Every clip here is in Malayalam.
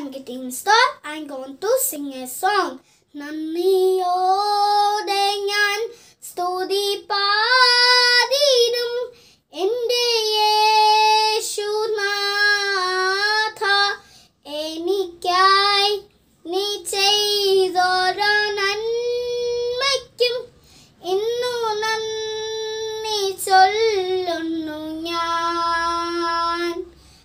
I'm getting started. I'm going to sing a song. Nanniyode Njaan Sthuthi Paadidum Ende Yeshunaatha Enikkai Nee Cheydora Nanmakkum Innu Nanni Sollunnu Njaan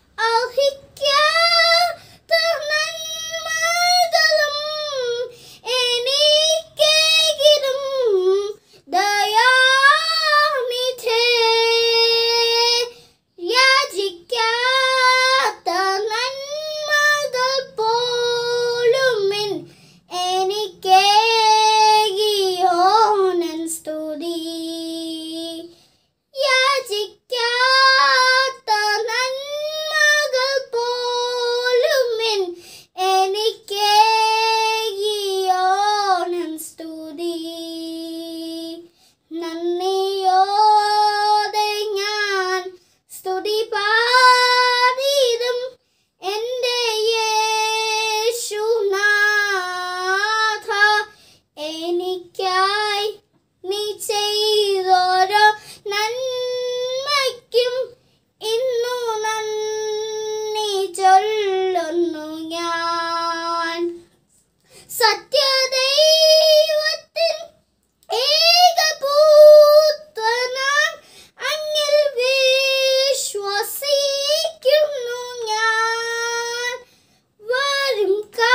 Nanniyode Njaan Sthuthi Paadidum Ende Yeshunaatha Enikkai Nee Cheydora Nanmakkum Innu Nanni Sollunnu Njaan സത്യദൈവത്തിൻ ഏകപുത്രനാം അങ്ങിൽ വിശ്വസിക്കുന്നു ഞാൻ വരും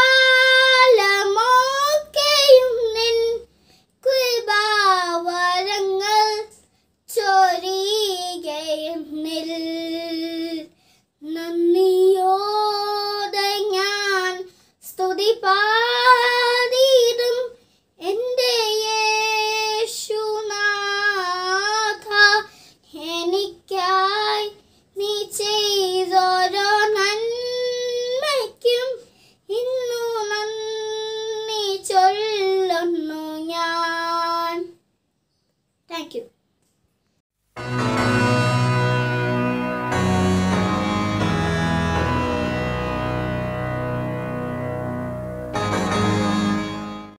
കാലമൊക്കെയും നിൻ കൃപാവരങ്ങൾ ചൊരികയെന്നിൽ നന്ദിയോടെ ഞാൻ സ്തുതി